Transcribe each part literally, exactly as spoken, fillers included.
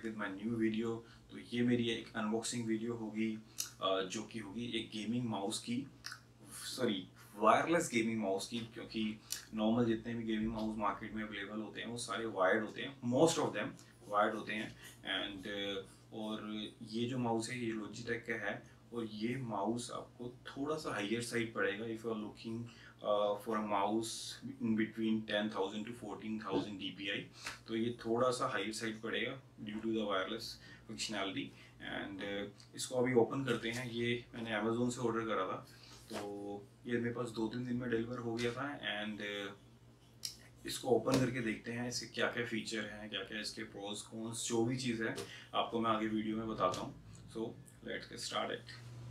With my new video. तो ये मेरी एक अनबॉक्सिंग वीडियो होगी जो कि होगी एक गेमिंग माउस की, सॉरी वायरलेस गेमिंग माउस की, क्योंकि नॉर्मल जितने भी गेमिंग माउस मार्केट में अवेलेबल होते हैं वो सारे वायर्ड होते हैं, मोस्ट ऑफ देम वायर्ड होते हैं। एंड और ये जो माउस है ये लॉजिटेक का है और ये माउस आपको थोड़ा सा हाइयर साइड पड़ेगा if you are looking for a mouse in between ten thousand to fourteen thousand D P I. तो ये थोड़ा सा हाइयर साइड पड़ेगा due to the wireless functionality. And इसको अभी ओपन करते हैं। ये मैंने अमेजोन से ऑर्डर करा था, तो ये मेरे पास दो तीन दिन में डिलीवर हो गया था। एंड इसको ओपन करके देखते हैं इसके क्या क्या फीचर हैं, क्या क्या इसके प्रोज कॉन्स, जो भी चीज़ है आपको मैं आगे वीडियो में बताता हूँ। So let's get started.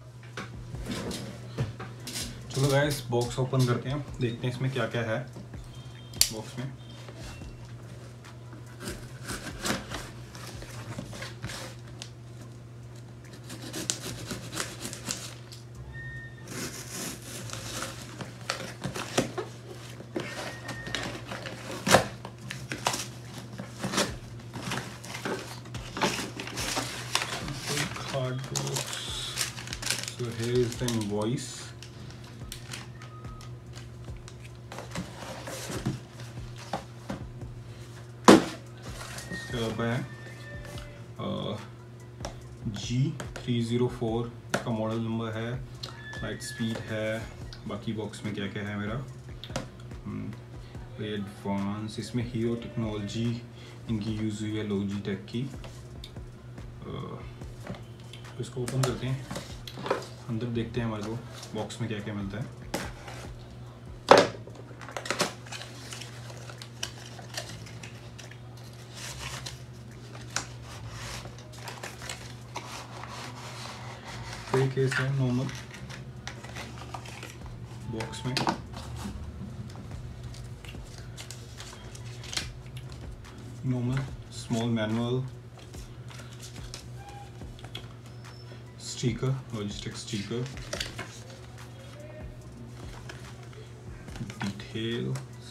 चलो गाइस बॉक्स ओपन करते हैं, देखते हैं इसमें क्या क्या है बॉक्स में। Card box. So here is the invoice. इसके बाद है जी थ्री ज़ीरो फोर इसका मॉडल नंबर है, लाइट स्पीड है। बाकी बॉक्स में क्या क्या है मेरा एडवांस, इसमें हीरो टेक्नोलॉजी इनकी यूज़ हुई है, लॉजिटेक की। इसको ओपन करते हैं, अंदर देखते हैं हमारे को बॉक्स में क्या क्या मिलता है। कोई केस है नॉर्मल बॉक्स में। Normal small manual, sticker, Logitech sticker, details,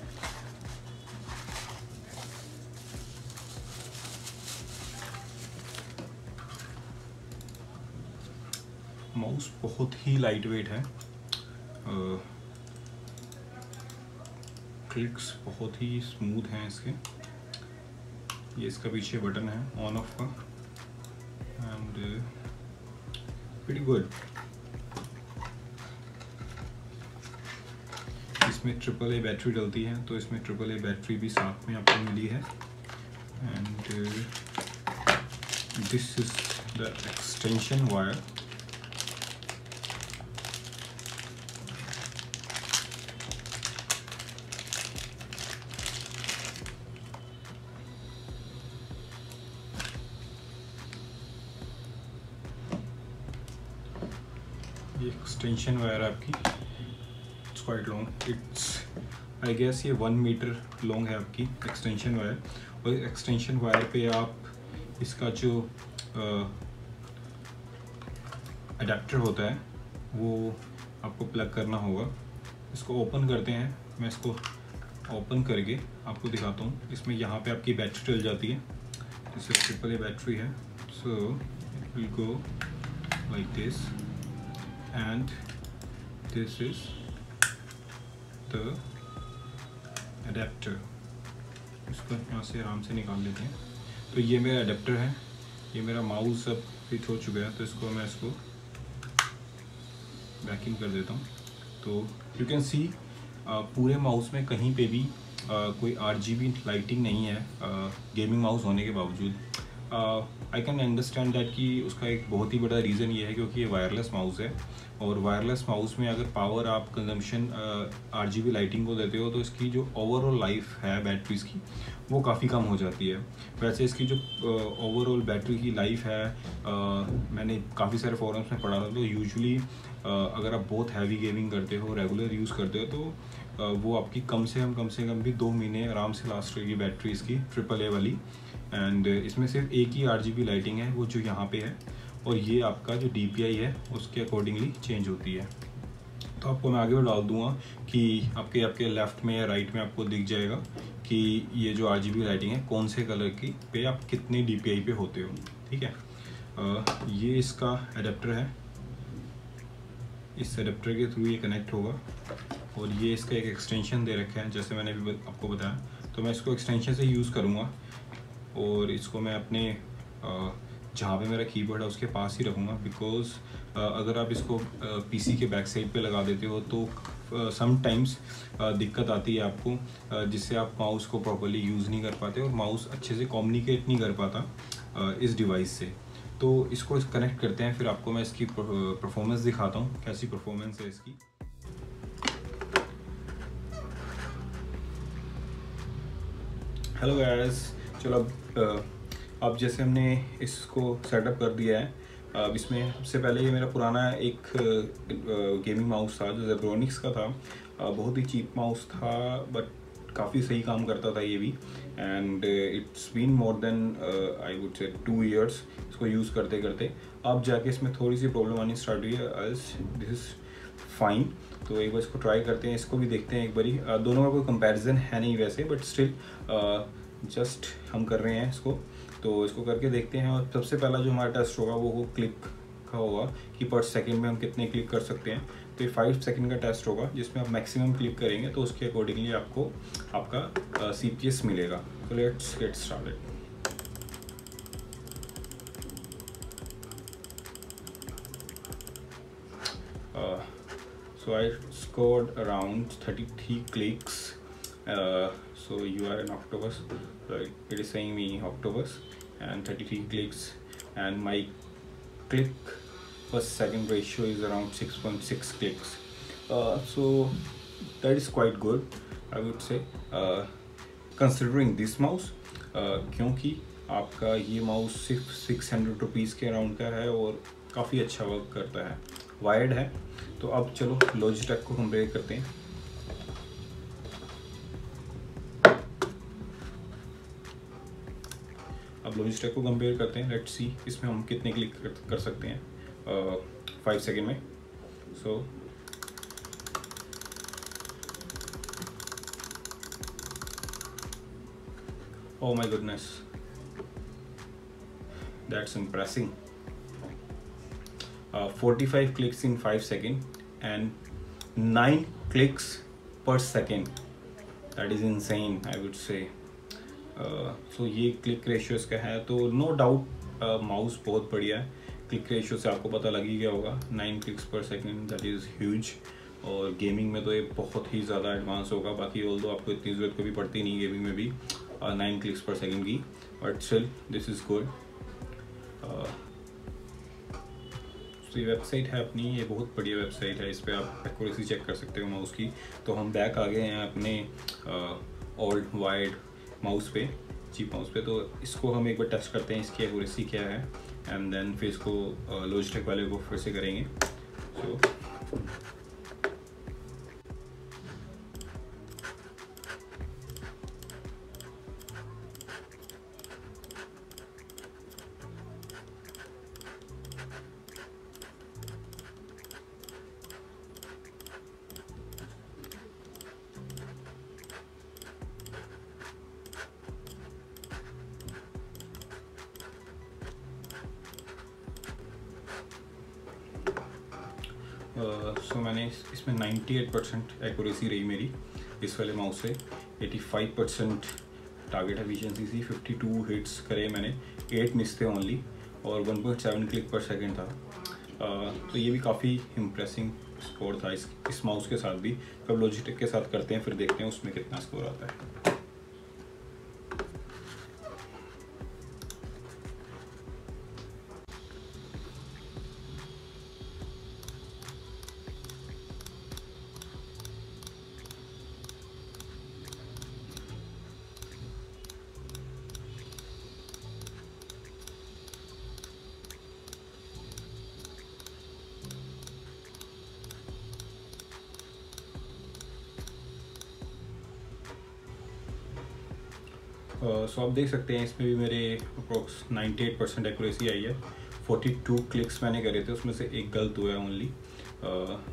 mouse बहुत ही लाइट वेट है, क्लिक्स बहुत ही स्मूथ हैं इसके। ये इसका पीछे बटन है ऑन ऑफ का, एंड pretty good। इसमें ट्रिपल ए बैटरी डलती है, तो इसमें ट्रिपल ए बैटरी भी साथ में आपको मिली है। And this is the extension wire. ये एक्सटेंशन वायर आपकी, it's quite long, it's I guess ये वन मीटर लॉन्ग है आपकी एक्सटेंशन वायर। और एक्सटेंशन वायर पे आप इसका जो अडेप्टर होता है वो आपको प्लग करना होगा। इसको ओपन करते हैं, मैं इसको ओपन करके आपको दिखाता हूँ। इसमें यहाँ पे आपकी बैटरी डल जाती है, इससे ट्रिपल ए बैटरी है। So it will go like this and this is the adapter। इसको यहाँ से आराम से निकाल लेते हैं। तो ये मेरा अडेप्टर है, ये मेरा माउस अब फिट हो चुका है, तो इसको मैं इसको बैकिंग कर देता हूँ। तो यू कैन सी पूरे माउस में कहीं पे भी आ, कोई आर जी बी लाइटिंग नहीं है गेमिंग माउस होने के बावजूद। आई कैन अंडरस्टैंड दैट कि उसका एक बहुत ही बड़ा रीज़न ये है क्योंकि ये वायरलेस माउस है, और वायरलेस माउस में अगर पावर आप कंजम्पशन आरजीबी लाइटिंग को देते हो तो इसकी जो ओवरऑल लाइफ है बैटरीज़ की वो काफ़ी कम हो जाती है। वैसे इसकी जो ओवरऑल बैटरी की लाइफ है, आ, मैंने काफ़ी सारे फोरम्स में पढ़ा था, तो यूजुअली अगर आप बहुत हैवी गेमिंग करते हो, रेगुलर यूज़ करते हो, तो आ, वो आपकी कम से कम कम से कम भी दो महीने आराम से लास्ट रहेगी बैटरी इसकी, ट्रिपल ए वाली। एंड इसमें सिर्फ एक ही आरजीबी लाइटिंग है, वो जो यहाँ पे है, और ये आपका जो डी पी आई है उसके अकॉर्डिंगली चेंज होती है। तो आपको मैं आगे डाल दूंगा कि आपके आपके लेफ्ट में या राइट में आपको दिख जाएगा कि ये जो आरजीबी लाइटिंग है कौन से कलर की पे आप कितने डीपीआई पे होते हो, ठीक है। आ, ये इसका एडेप्टर है, इस एडेप्टर के थ्रू ये कनेक्ट होगा और ये इसका एक एक्सटेंशन दे रखा है जैसे मैंने अभी आपको बताया। तो मैं इसको एक्सटेंशन से यूज़ करूँगा और इसको मैं अपने जहाँ पे मेरा कीबोर्ड है उसके पास ही रखूँगा, बिकॉज़ अगर आप इसको पीसी के बैक साइड पे लगा देते हो तो समटाइम्स दिक्कत आती है आपको, जिससे आप माउस को प्रॉपर्ली यूज़ नहीं कर पाते और माउस अच्छे से कम्युनिकेट नहीं कर पाता इस डिवाइस से। तो इसको कनेक्ट करते हैं, फिर आपको मैं इसकी परफॉर्मेंस दिखाता हूँ कैसी परफॉर्मेंस है इसकी। हेलो गाइस, चलो अब अब जैसे हमने इसको सेटअप कर दिया है, अब इसमें सबसे पहले ये मेरा पुराना एक गेमिंग माउस था जो जेब्रोनिक्स का था, बहुत ही चीप माउस था बट काफ़ी सही काम करता था ये भी। And it's been more than I would say two years इसको यूज़ करते करते। अब जाके इसमें थोड़ी सी प्रॉब्लम आनी स्टार्ट हुई है, एल्स दिस इज़ फाइन। तो एक बार इसको ट्राई करते हैं, इसको भी देखते हैं एक बारी। दोनों का कोई कंपैरिजन है नहीं वैसे, बट स्टिल जस्ट हम कर रहे हैं इसको, तो इसको करके देखते हैं। और सबसे पहला जो हमारा टेस्ट होगा वो वो क्लिक का होगा कि पर सेकंड में हम कितने क्लिक कर सकते हैं। तो ये फाइव सेकंड का टेस्ट होगा जिसमें आप मैक्सिमम क्लिक करेंगे तो उसके अकॉर्डिंगली आपको आपका सीपीएस मिलेगा। तो let's get started. So I scored around thirty-three clicks. Uh, so you are an Octopus. Right? It is saying me Octopus and thirty-three clicks, and my click per second ratio is around six point six clicks. Uh, so that is quite good, I would say, uh, considering this mouse. Uh, क्योंकि आपका ये mouse सिर्फ six hundred rupees के around का है और काफ़ी अच्छा वर्क करता है, वायर्ड है। तो अब चलो लॉजिटेक को कंपेयर करते हैं। अब लॉजिटेक को कंपेयर करते हैं, लेट्स सी इसमें हम कितने क्लिक कर सकते हैं फाइव uh, सेकेंड में। So oh my goodness, that's impressive. Uh, forty-five clicks in five seconds and nine clicks per second. That is insane, I would say. uh, so ये click ratio इसका है, तो no doubt mouse बहुत बढ़िया है। Click ratio से आपको पता लग ही गया होगा, nine clicks per second, that is huge. और गेमिंग में तो ये बहुत ही ज़्यादा एडवांस होगा। बाकी ऑल दो आपको इतनी ज़रूरत कभी पड़ती नहीं गेमिंग में भी नाइन क्लिक्स पर सेकंड की, but still this is good. तो ये वेबसाइट है अपनी, ये बहुत बढ़िया वेबसाइट है, इस पर आप एक्यूरेसी चेक कर सकते हो माउस की। तो हम बैक आ गए हैं अपने ओल्ड वायर्ड माउस पे, चीप माउस पे। तो इसको हम एक बार टेस्ट करते हैं इसकी एक्यूरेसी क्या है, एंड देन फिर इसको लॉजिटेक वाले को फिर से करेंगे। सो so, सो uh, so मैंने इसमें अट्ठानवे परसेंट एक्यूरेसी रही मेरी इस वाले माउस से। पचासी परसेंट टारगेट एफिशिएंसी थी, बावन हिट्स करे मैंने, एट मिस थे ओनली, और one point seven click per second था। uh, तो ये भी काफ़ी इम्प्रेसिंग स्कोर था इस इस माउस के साथ भी। अब लॉजिटेक के साथ करते हैं, फिर देखते हैं उसमें कितना स्कोर आता है। सो uh, so आप देख सकते हैं इसमें भी मेरे अप्रोक्स अट्ठानवे परसेंट एक्यूरेसी आई है। बयालीस क्लिक्स मैंने करे थे, उसमें से एक गलत हुआ है ओनली।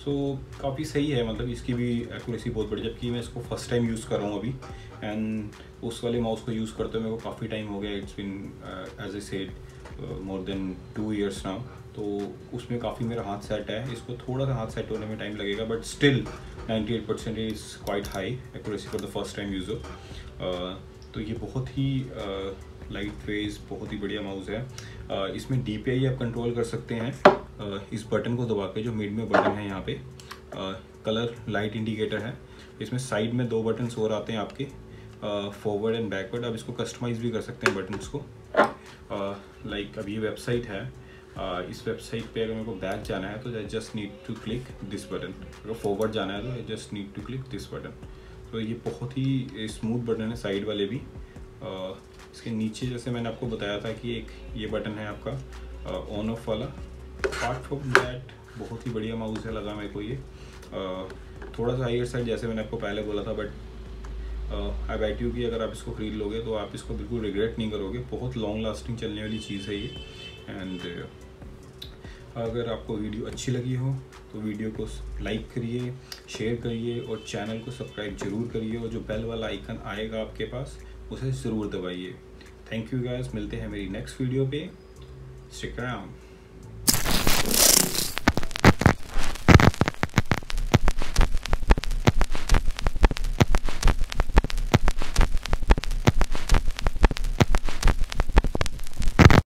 सो काफ़ी सही है, मतलब इसकी भी एक्यूरेसी बहुत बड़ी, जबकि मैं इसको फर्स्ट टाइम यूज़ कर रहा हूँ अभी। एंड उस वाले माउस को यूज़ करते हुए मेरे को काफ़ी टाइम हो गया, it's been as I said more than two years now. तो उसमें काफ़ी मेरा हाथ सेट है, इसको थोड़ा सा हाथ सेट होने में टाइम लगेगा, but still ninety eight percent is quite high accuracy for the first time user. तो ये बहुत ही लाइट वेट, बहुत ही बढ़िया माउस है। uh, इसमें डी पी आई आप कंट्रोल कर सकते हैं uh, इस बटन को दबा के, जो मिड में बटन है यहाँ पे कलर लाइट इंडिकेटर है। इसमें साइड में दो बटन्स और आते हैं आपके, फॉरवर्ड एंड बैकवर्ड। आप इसको कस्टमाइज़ भी कर सकते हैं बटन्स को। लाइक uh, like, अभी वेबसाइट है, uh, इस वेबसाइट पे अगर मेरे को बैक जाना है तो I just need to click this button, अगर फॉरवर्ड जाना है तो I just need to click this button. तो ये बहुत ही स्मूथ बटन है, साइड वाले भी। uh, इसके नीचे जैसे मैंने आपको बताया था कि एक ये बटन है आपका ऑन ऑफ वाला। अपार्ट फ्रॉम दैट बहुत ही बढ़िया माउस है लगा मेरे को ये। uh, थोड़ा सा हायर साइड जैसे मैंने आपको पहले बोला था, बट आई बैट यू कि अगर आप इसको ख़रीद लोगे तो आप इसको बिल्कुल रिग्रेट नहीं करोगे। बहुत लॉन्ग लास्टिंग चलने वाली चीज़ है ये। एंड uh, अगर आपको वीडियो अच्छी लगी हो तो वीडियो को लाइक करिए, शेयर करिए और चैनल को सब्सक्राइब जरूर करिए, और जो बेल वाला आइकन आएगा आपके पास उसे ज़रूर दबाइए। थैंक यू गाइस, मिलते हैं मेरी नेक्स्ट वीडियो पे। Stick around.